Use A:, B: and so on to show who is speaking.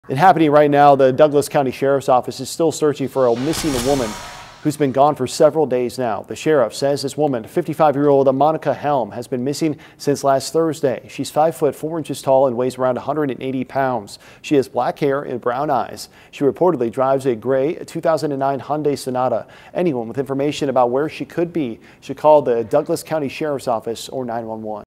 A: It's happening right now. The Douglas County Sheriff's Office is still searching for a missing woman who's been gone for several days now. The sheriff says this woman, 55-year-old Monica Helm, has been missing since last Thursday. She's 5 foot 4 inches tall and weighs around 180 pounds. She has black hair and brown eyes. She reportedly drives a gray 2009 Hyundai Sonata. Anyone with information about where she could be should call the Douglas County Sheriff's Office or 911.